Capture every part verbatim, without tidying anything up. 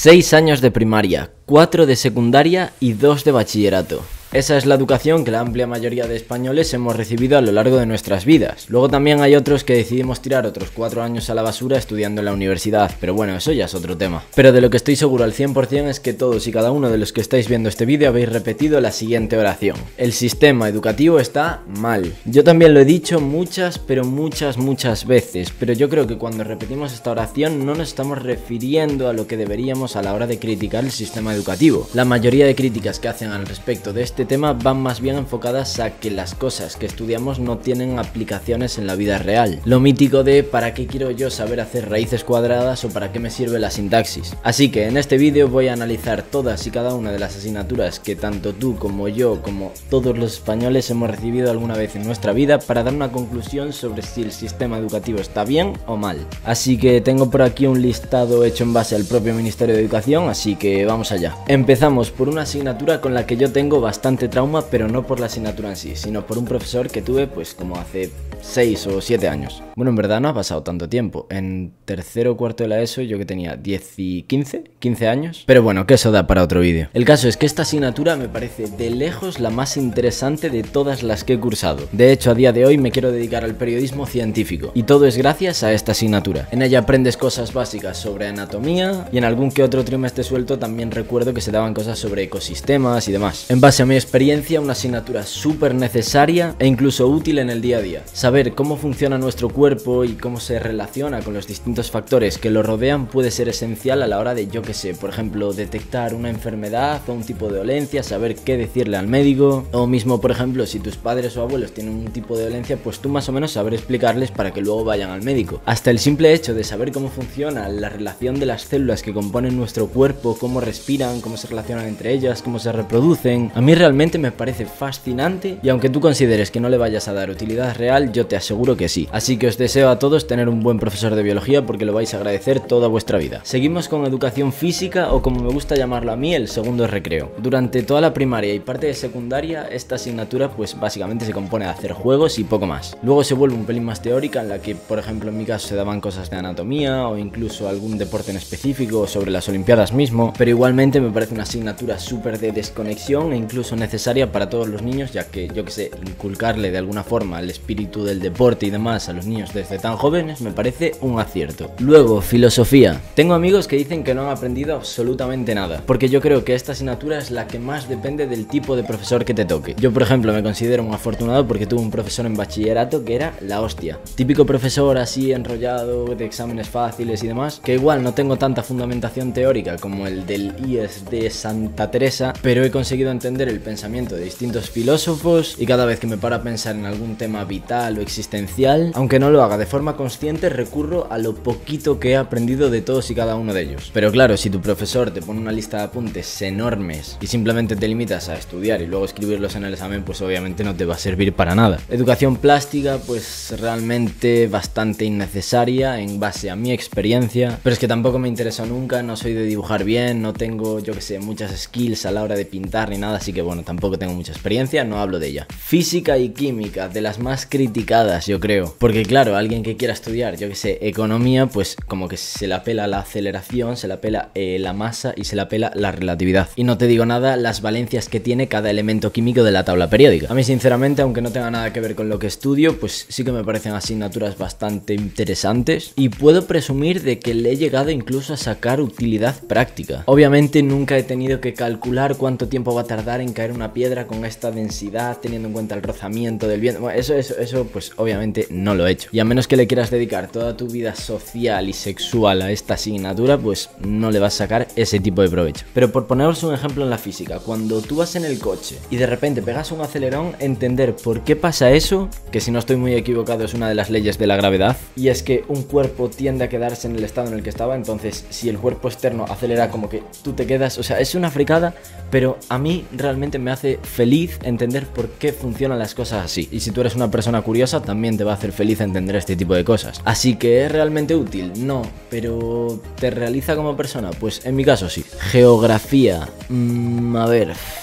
seis años de primaria, cuatro de secundaria y dos de bachillerato. Esa es la educación que la amplia mayoría de españoles hemos recibido a lo largo de nuestras vidas. Luego también hay otros que decidimos tirar otros cuatro años a la basura estudiando en la universidad, pero bueno, eso ya es otro tema. Pero de lo que estoy seguro al cien por cien es que todos y cada uno de los que estáis viendo este vídeo habéis repetido la siguiente oración: el sistema educativo está mal. Yo también lo he dicho muchas, pero muchas, muchas veces, pero yo creo que cuando repetimos esta oración no nos estamos refiriendo a lo que deberíamos a la hora de criticar el sistema educativo. La mayoría de críticas que hacen al respecto de este tema van más bien enfocadas a que las cosas que estudiamos no tienen aplicaciones en la vida real. Lo mítico de ¿para qué quiero yo saber hacer raíces cuadradas o para qué me sirve la sintaxis? Así que en este vídeo voy a analizar todas y cada una de las asignaturas que tanto tú como yo como todos los españoles hemos recibido alguna vez en nuestra vida para dar una conclusión sobre si el sistema educativo está bien o mal. Así que tengo por aquí un listado hecho en base al propio Ministerio de Educación, así que vamos allá. Empezamos por una asignatura con la que yo tengo bastante trauma, pero no por la asignatura en sí, sino por un profesor que tuve pues como hace seis o siete años. Bueno, en verdad no ha pasado tanto tiempo. En tercero o cuarto de la ESO yo que tenía diez y quince, quince años. Pero bueno, que eso da para otro vídeo. El caso es que esta asignatura me parece de lejos la más interesante de todas las que he cursado. De hecho, a día de hoy me quiero dedicar al periodismo científico. Y todo es gracias a esta asignatura. En ella aprendes cosas básicas sobre anatomía y en algún que otro trimestre suelto también recuerdo que se daban cosas sobre ecosistemas y demás. En base a mi experiencia, una asignatura súper necesaria e incluso útil en el día a día. Saber cómo funciona nuestro cuerpo y cómo se relaciona con los distintos factores que lo rodean puede ser esencial a la hora de, yo que sé, por ejemplo, detectar una enfermedad o un tipo de dolencia, saber qué decirle al médico, o mismo, por ejemplo, si tus padres o abuelos tienen un tipo de dolencia, pues tú más o menos saber explicarles para que luego vayan al médico. Hasta el simple hecho de saber cómo funciona la relación de las células que componen nuestro cuerpo, cómo respiran, cómo se relacionan entre ellas, cómo se reproducen, a mí realmente me parece fascinante y aunque tú consideres que no le vayas a dar utilidad real, yo te aseguro que sí. Así que os deseo a todos tener un buen profesor de biología porque lo vais a agradecer toda vuestra vida. Seguimos con educación física, o como me gusta llamarlo a mí, el segundo recreo. Durante toda la primaria y parte de secundaria, esta asignatura pues básicamente se compone de hacer juegos y poco más. Luego se vuelve un pelín más teórica, en la que por ejemplo en mi caso se daban cosas de anatomía o incluso algún deporte en específico sobre las olimpiadas mismo, pero igualmente me parece una asignatura súper de desconexión e incluso necesaria para todos los niños, ya que yo que sé, inculcarle de alguna forma el espíritu del deporte y demás a los niños desde tan jóvenes me parece un acierto. Luego, filosofía. Tengo amigos que dicen que no han aprendido absolutamente nada, porque yo creo que esta asignatura es la que más depende del tipo de profesor que te toque. Yo por ejemplo me considero un afortunado porque tuve un profesor en bachillerato que era la hostia. Típico profesor así enrollado, de exámenes fáciles y demás, que igual no tengo tanta fundamentación teórica como el del I E S de Santa Teresa, pero he conseguido entender el pensamiento de distintos filósofos y cada vez que me paro a pensar en algún tema vital o existencial, aunque no lo haga de forma consciente, recurro a lo poquito que he aprendido de todos y cada uno de ellos. Pero claro, si tu profesor te pone una lista de apuntes enormes y simplemente te limitas a estudiar y luego escribirlos en el examen, pues obviamente no te va a servir para nada. Educación plástica, pues realmente bastante innecesaria en base a mi experiencia, pero es que tampoco me interesó nunca, no soy de dibujar bien, no tengo, yo que sé, muchas skills a la hora de pintar ni nada, así que bueno, tampoco tengo mucha experiencia, no hablo de ella. Física y química, de las más criticadas yo creo, porque claro, alguien que quiera estudiar, yo que sé, economía, pues como que se la pela la aceleración, se la pela eh, la masa y se la pela la relatividad. Y no te digo nada las valencias que tiene cada elemento químico de la tabla periódica. A mí sinceramente, aunque no tenga nada que ver con lo que estudio, pues sí que me parecen asignaturas bastante interesantes y puedo presumir de que le he llegado incluso a sacar utilidad práctica. Obviamente nunca he tenido que calcular cuánto tiempo va a tardar en caer una piedra con esta densidad teniendo en cuenta el rozamiento del viento. Bueno, eso, eso, eso pues obviamente no lo he hecho. Y a menos que le quieras dedicar toda tu vida social y sexual a esta asignatura, pues no le vas a sacar ese tipo de provecho. Pero por poneros un ejemplo en la física, cuando tú vas en el coche y de repente pegas un acelerón, entender por qué pasa eso, que si no estoy muy equivocado es una de las leyes de la gravedad, y es que un cuerpo tiende a quedarse en el estado en el que estaba, entonces si el cuerpo externo acelera como que tú te quedas, o sea, es una fricada, pero a mí realmente me hace feliz entender por qué funcionan las cosas así. Y si tú eres una persona curiosa, también te va a hacer feliz entender este tipo de cosas. Así que ¿es realmente útil? No, pero ¿te realiza como persona? Pues en mi caso sí. Geografía, mm, a ver...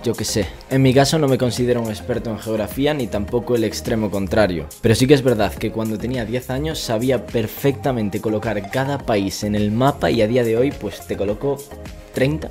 yo qué sé. En mi caso no me considero un experto en geografía ni tampoco el extremo contrario. Pero sí que es verdad que cuando tenía diez años sabía perfectamente colocar cada país en el mapa y a día de hoy pues te coloco treinta.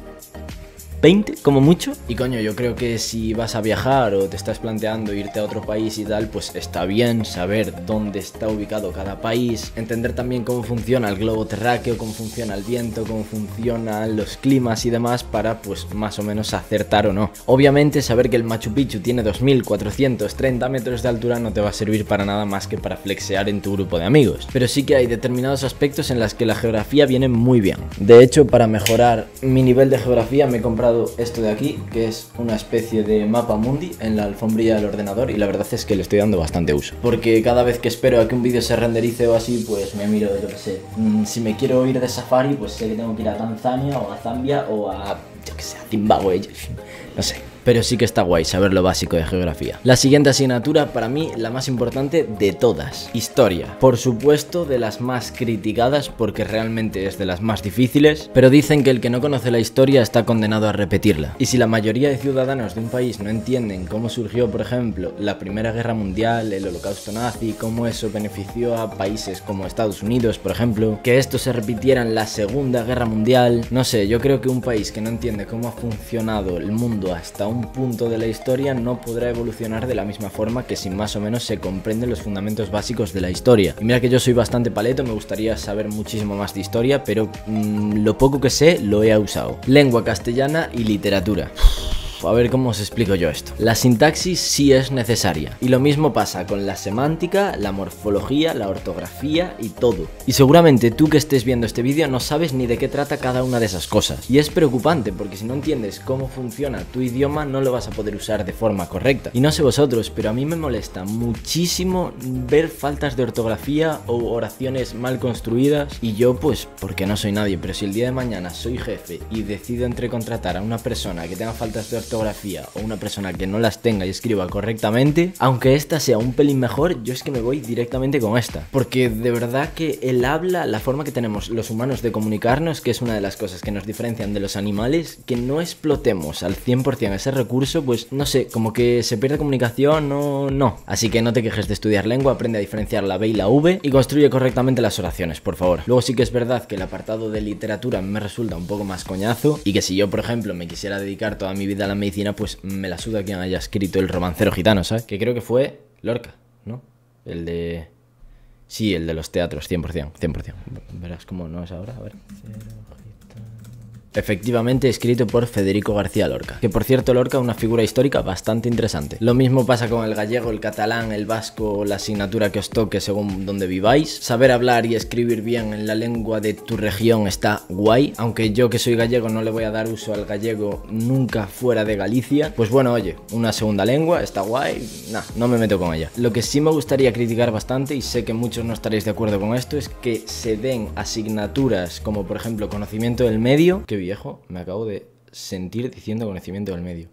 veinte como mucho. Y coño, yo creo que si vas a viajar o te estás planteando irte a otro país y tal, pues está bien saber dónde está ubicado cada país, entender también cómo funciona el globo terráqueo, cómo funciona el viento, cómo funcionan los climas y demás para pues más o menos acertar o no. Obviamente saber que el Machu Picchu tiene dos mil cuatrocientos treinta metros de altura no te va a servir para nada más que para flexear en tu grupo de amigos, pero sí que hay determinados aspectos en los que la geografía viene muy bien. De hecho, para mejorar mi nivel de geografía me he comprado esto de aquí, que es una especie de mapa mundi en la alfombrilla del ordenador, y la verdad es que le estoy dando bastante uso, porque cada vez que espero a que un vídeo se renderice o así, pues me miro, yo qué sé, mmm, si me quiero ir de safari, pues sé que tengo que ir a Tanzania o a Zambia o a, yo qué sé, a Zimbabue, no sé. Pero sí que está guay saber lo básico de geografía. La siguiente asignatura, para mí, la más importante de todas. Historia. Por supuesto, de las más criticadas porque realmente es de las más difíciles, pero dicen que el que no conoce la historia está condenado a repetirla. Y si la mayoría de ciudadanos de un país no entienden cómo surgió, por ejemplo, la Primera Guerra Mundial, el Holocausto nazi, cómo eso benefició a países como Estados Unidos, por ejemplo, que esto se repitiera en la Segunda Guerra Mundial, no sé, yo creo que un país que no entiende cómo ha funcionado el mundo hasta un un punto de la historia no podrá evolucionar de la misma forma que si más o menos se comprenden los fundamentos básicos de la historia. Y mira que yo soy bastante paleto, me gustaría saber muchísimo más de historia, pero mmm, lo poco que sé lo he usado. Lengua castellana y literatura. A ver cómo os explico yo esto. La sintaxis sí es necesaria. Y lo mismo pasa con la semántica, la morfología, la ortografía y todo. Y seguramente tú que estés viendo este vídeo no sabes ni de qué trata cada una de esas cosas. Y es preocupante porque si no entiendes cómo funciona tu idioma no lo vas a poder usar de forma correcta. Y no sé vosotros, pero a mí me molesta muchísimo ver faltas de ortografía o oraciones mal construidas. Y yo pues, porque no soy nadie, pero si el día de mañana soy jefe y decido entre contratar a una persona que tenga faltas de ortografía o una persona que no las tenga y escriba correctamente, aunque esta sea un pelín mejor, yo es que me voy directamente con esta, porque de verdad que el habla, la forma que tenemos los humanos de comunicarnos, que es una de las cosas que nos diferencian de los animales, que no explotemos al cien por cien ese recurso, pues no sé, como que se pierde comunicación o no. Así que no te quejes de estudiar lengua, aprende a diferenciar la B y la V y construye correctamente las oraciones, por favor. Luego sí que es verdad que el apartado de literatura me resulta un poco más coñazo y que si yo, por ejemplo, me quisiera dedicar toda mi vida a la medicina, pues me la suda quien haya escrito El romancero gitano, ¿sabes? Que creo que fue Lorca, ¿no? El de... Sí, el de los teatros, cien por cien, cien por cien. Verás cómo no es ahora, a ver... Efectivamente escrito por Federico García Lorca, que por cierto Lorca es una figura histórica bastante interesante. Lo mismo pasa con el gallego, el catalán, el vasco o la asignatura que os toque según donde viváis. Saber hablar y escribir bien en la lengua de tu región está guay, aunque yo que soy gallego no le voy a dar uso al gallego nunca fuera de Galicia. Pues bueno, oye, una segunda lengua está guay, nah, no me meto con ella. Lo que sí me gustaría criticar bastante, y sé que muchos no estaréis de acuerdo con esto, es que se den asignaturas como por ejemplo conocimiento del medio, que viejo, me acabo de sentir diciendo conocimiento del medio.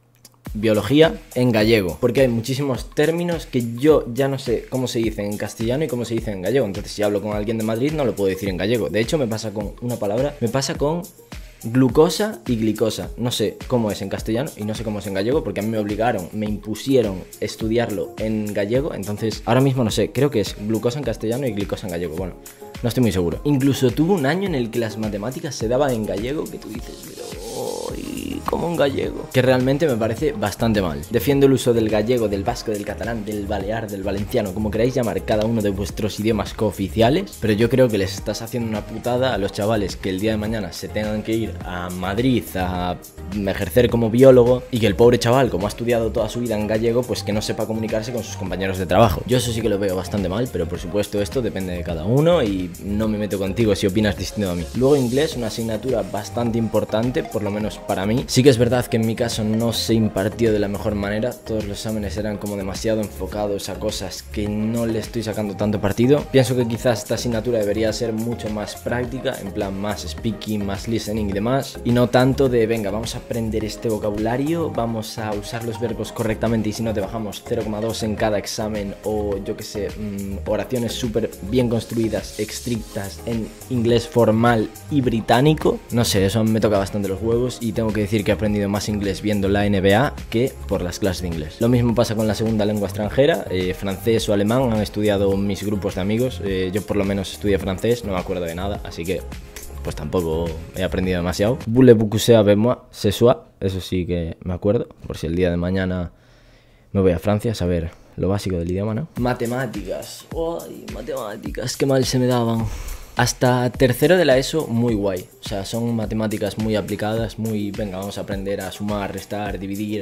Biología en gallego, porque hay muchísimos términos que yo ya no sé cómo se dicen en castellano y cómo se dicen en gallego. Entonces si hablo con alguien de Madrid no lo puedo decir en gallego. De hecho me pasa con una palabra, me pasa con glucosa y glicosa. No sé cómo es en castellano y no sé cómo es en gallego, porque a mí me obligaron, me impusieron estudiarlo en gallego. Entonces ahora mismo no sé, creo que es glucosa en castellano y glicosa en gallego. Bueno, no estoy muy seguro. Incluso tuve un año en el que las matemáticas se daban en gallego, que tú dices, pero uy, como un gallego, que realmente me parece bastante mal. Defiendo el uso del gallego, del vasco, del catalán, del balear, del valenciano, como queráis llamar cada uno de vuestros idiomas cooficiales, pero yo creo que les estás haciendo una putada a los chavales que el día de mañana se tengan que ir a Madrid a ejercer como biólogo y que el pobre chaval, como ha estudiado toda su vida en gallego, pues que no sepa comunicarse con sus compañeros de trabajo. Yo eso sí que lo veo bastante mal, pero por supuesto esto depende de cada uno y no me meto contigo si opinas distinto a mí. Luego inglés, una asignatura bastante importante, por lo menos para mí. Sí que es verdad que en mi caso no se impartió de la mejor manera, todos los exámenes eran como demasiado enfocados a cosas que no le estoy sacando tanto partido. Pienso que quizás esta asignatura debería ser mucho más práctica, en plan más speaking, más listening y demás, y no tanto de venga, vamos a aprender este vocabulario, vamos a usar los verbos correctamente y si no te bajamos cero coma dos en cada examen, o yo que sé, mmm, oraciones súper bien construidas, estrictas en inglés formal y británico. No sé, eso me toca bastante los huevos y tengo que decir decir que he aprendido más inglés viendo la N B A que por las clases de inglés. Lo mismo pasa con la segunda lengua extranjera, eh, francés o alemán, han estudiado mis grupos de amigos, eh, yo por lo menos estudié francés, no me acuerdo de nada, así que pues tampoco he aprendido demasiado. Voulez-vous coucher avec moi ce soir? Eso sí que me acuerdo, por si el día de mañana me voy a Francia a saber lo básico del idioma, ¿no? Matemáticas, ¡ay, matemáticas! ¡Qué mal se me daban! Hasta tercero de la ESO, muy guay. O sea, son matemáticas muy aplicadas, muy... Venga, vamos a aprender a sumar, restar, dividir,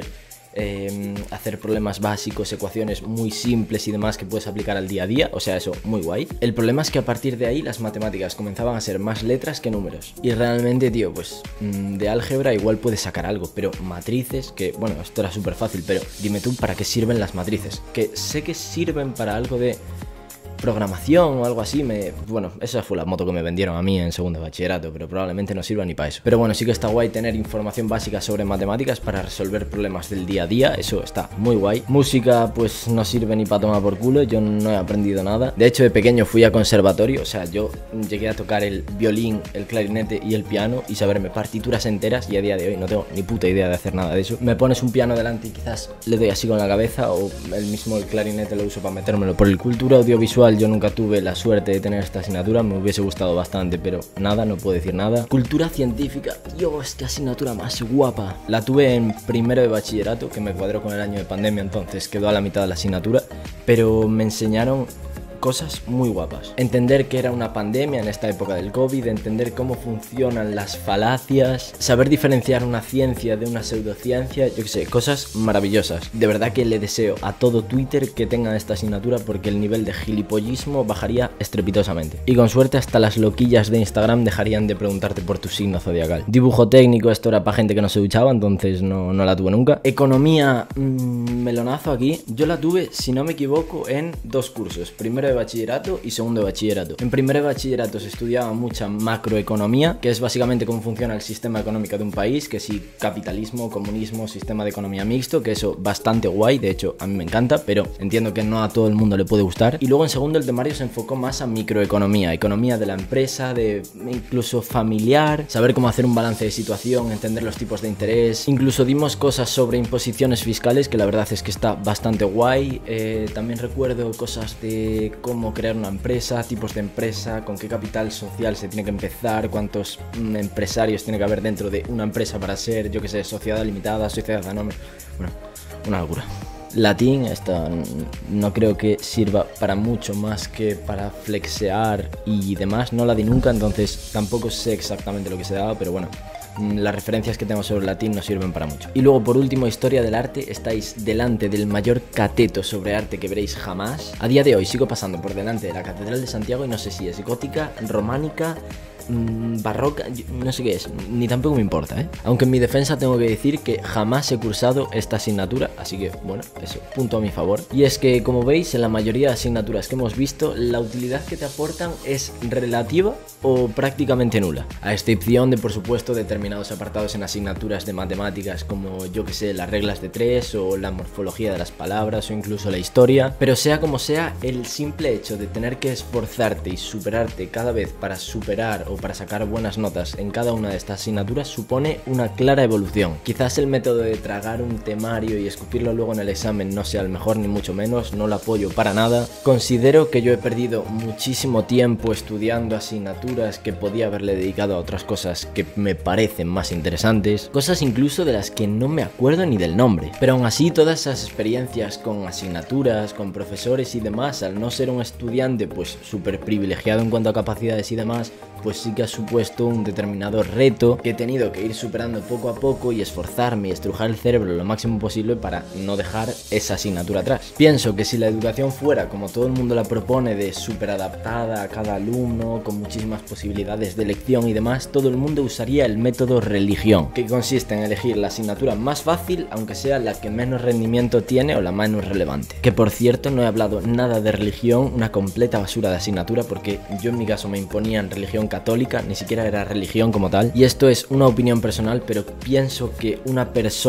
eh, hacer problemas básicos, ecuaciones muy simples y demás que puedes aplicar al día a día. O sea, eso, muy guay. El problema es que a partir de ahí las matemáticas comenzaban a ser más letras que números. Y realmente, tío, pues de álgebra igual puedes sacar algo, pero matrices, que bueno, esto era súper fácil, pero dime tú, ¿para qué sirven las matrices? Que sé que sirven para algo de programación o algo así, me... bueno, esa fue la moto que me vendieron a mí en segundo de bachillerato, pero probablemente no sirva ni para eso. Pero bueno, sí que está guay tener información básica sobre matemáticas para resolver problemas del día a día, eso está muy guay. Música pues no sirve ni para tomar por culo, yo no he aprendido nada. De hecho, de pequeño fui a conservatorio, o sea, yo llegué a tocar el violín, el clarinete y el piano y saberme partituras enteras, y a día de hoy no tengo ni puta idea de hacer nada de eso. Me pones un piano delante y quizás le doy así con la cabeza, o el mismo el clarinete lo uso para metérmelo. Por el cultura audiovisual yo nunca tuve la suerte de tener esta asignatura, me hubiese gustado bastante, pero nada, no puedo decir nada. Cultura científica, Dios, qué asignatura más guapa. La tuve en primero de bachillerato, que me cuadró con el año de pandemia, entonces quedó a la mitad de la asignatura, pero me enseñaron cosas muy guapas. Entender que era una pandemia en esta época del COVID, entender cómo funcionan las falacias, saber diferenciar una ciencia de una pseudociencia, yo qué sé, cosas maravillosas. De verdad que le deseo a todo Twitter que tenga esta asignatura, porque el nivel de gilipollismo bajaría estrepitosamente. Y con suerte hasta las loquillas de Instagram dejarían de preguntarte por tu signo zodiacal. Dibujo técnico, esto era para gente que no se duchaba, entonces no, no la tuve nunca. Economía, mmm, melonazo aquí. Yo la tuve, si no me equivoco, en dos cursos. Primero de bachillerato y segundo de bachillerato. En primero de bachillerato se estudiaba mucha macroeconomía, que es básicamente cómo funciona el sistema económico de un país, que si capitalismo, comunismo, sistema de economía mixto, que eso bastante guay, de hecho a mí me encanta, pero entiendo que no a todo el mundo le puede gustar. Y luego en segundo el temario se enfocó más a microeconomía, economía de la empresa, de incluso familiar, saber cómo hacer un balance de situación, entender los tipos de interés. Incluso dimos cosas sobre imposiciones fiscales, que la verdad es que está bastante guay. Eh, también recuerdo cosas de cómo crear una empresa, tipos de empresa, con qué capital social se tiene que empezar, cuántos mm, empresarios tiene que haber dentro de una empresa para ser, yo que sé, sociedad limitada, sociedad anónima. Bueno, una locura. Latín, esta no creo que sirva para mucho más que para flexear y demás, no la di nunca, entonces tampoco sé exactamente lo que se daba, pero bueno, las referencias que tengo sobre latín no sirven para mucho. Y luego, por último, historia del arte. Estáis delante del mayor cateto sobre arte que veréis jamás. A día de hoy sigo pasando por delante de la Catedral de Santiago y no sé si es gótica, románica, mmm, barroca, no sé qué es, ni tampoco me importa, ¿eh? Aunque en mi defensa tengo que decir que jamás he cursado esta asignatura, así que bueno, eso, punto a mi favor. Y es que, como veis, en la mayoría de asignaturas que hemos visto, la utilidad que te aportan es relativa o prácticamente nula, a excepción de, por supuesto, determinados apartados en asignaturas de matemáticas como, yo que sé, las reglas de tres o la morfología de las palabras o incluso la historia. Pero sea como sea, el simple hecho de tener que esforzarte y superarte cada vez para superar o para sacar buenas notas en cada una de estas asignaturas supone una clara evolución. Quizás el método de tragar un temario y escupirlo luego en el examen no sea el mejor, ni mucho menos, no lo apoyo para nada. Considero que yo he perdido muchísimo tiempo estudiando asignaturas que podía haberle dedicado a otras cosas que me parecen más interesantes, cosas incluso de las que no me acuerdo ni del nombre. Pero aún así, todas esas experiencias con asignaturas, con profesores y demás, al no ser un estudiante pues súper privilegiado en cuanto a capacidades y demás, pues sí que ha supuesto un determinado reto que he tenido que ir superando poco a poco y esforzarme y estrujar el cerebro lo máximo posible para no dejar esa asignatura atrás. Pienso que si la educación fuera como todo el mundo la propone, de súper adaptada a cada alumno, con muchísimas posibilidades de elección y demás, todo el mundo usaría el método religión, que consiste en elegir la asignatura más fácil, aunque sea la que menos rendimiento tiene o la menos relevante. Que por cierto, no he hablado nada de religión, una completa basura de asignatura, porque yo en mi caso me imponían religión católica, ni siquiera era religión como tal, y esto es una opinión personal, pero pienso que una persona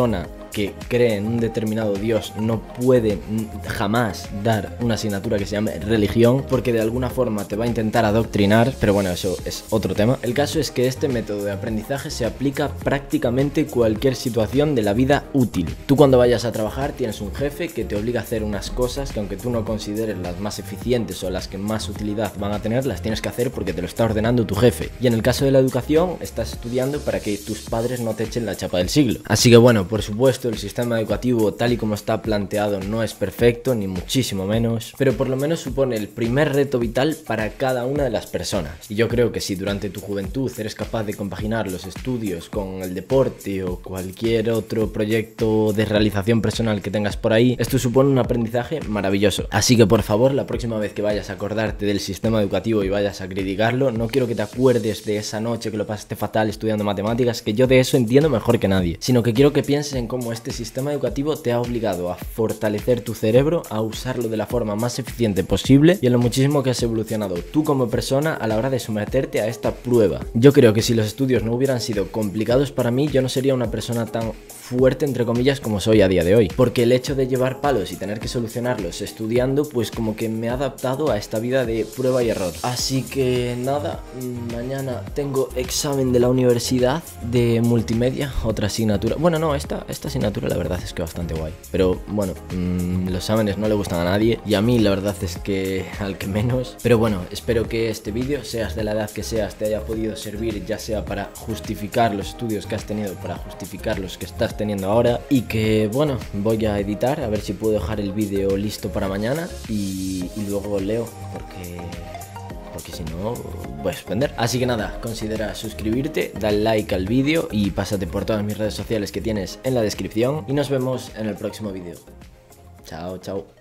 que cree en un determinado Dios no puede jamás dar una asignatura que se llame religión, porque de alguna forma te va a intentar adoctrinar, pero bueno, eso es otro tema. El caso es que este método de aprendizaje se aplica prácticamente cualquier situación de la vida útil. Tú cuando vayas a trabajar tienes un jefe que te obliga a hacer unas cosas que aunque tú no consideres las más eficientes o las que más utilidad van a tener, las tienes que hacer porque te lo está ordenando tu jefe. Y en el caso de la educación, estás estudiando para que tus padres no te echen la chapa del siglo. Así que bueno, por supuesto el sistema educativo tal y como está planteado no es perfecto, ni muchísimo menos, pero por lo menos supone el primer reto vital para cada una de las personas. Y yo creo que si durante tu juventud eres capaz de compaginar los estudios con el deporte o cualquier otro proyecto de realización personal que tengas por ahí, esto supone un aprendizaje maravilloso. Así que por favor, la próxima vez que vayas a acordarte del sistema educativo y vayas a criticarlo, no quiero que te acuerdes de esa noche que lo pasaste fatal estudiando matemáticas, que yo de eso entiendo mejor que nadie, sino que quiero que pienses en cómo este sistema educativo te ha obligado a fortalecer tu cerebro, a usarlo de la forma más eficiente posible y en lo muchísimo que has evolucionado tú como persona a la hora de someterte a esta prueba. Yo creo que si los estudios no hubieran sido complicados para mí, yo no sería una persona tan fuerte entre comillas como soy a día de hoy, porque el hecho de llevar palos y tener que solucionarlos estudiando, pues como que me ha adaptado a esta vida de prueba y error. Así que nada, mañana tengo examen de la universidad de multimedia, otra asignatura. Bueno, no, esta, esta asignatura la verdad es que bastante guay, pero bueno, mmm, los exámenes no le gustan a nadie y a mí la verdad es que al que menos. Pero bueno, espero que este vídeo, seas de la edad que seas, te haya podido servir, ya sea para justificar los estudios que has tenido, para justificar los que estás teniendo ahora, y que bueno, voy a editar a ver si puedo dejar el vídeo listo para mañana y, y luego leo, porque porque si no voy a suspender. Así que nada, considera suscribirte, dale like al vídeo y pásate por todas mis redes sociales que tienes en la descripción y nos vemos en el próximo vídeo. Chao, chao.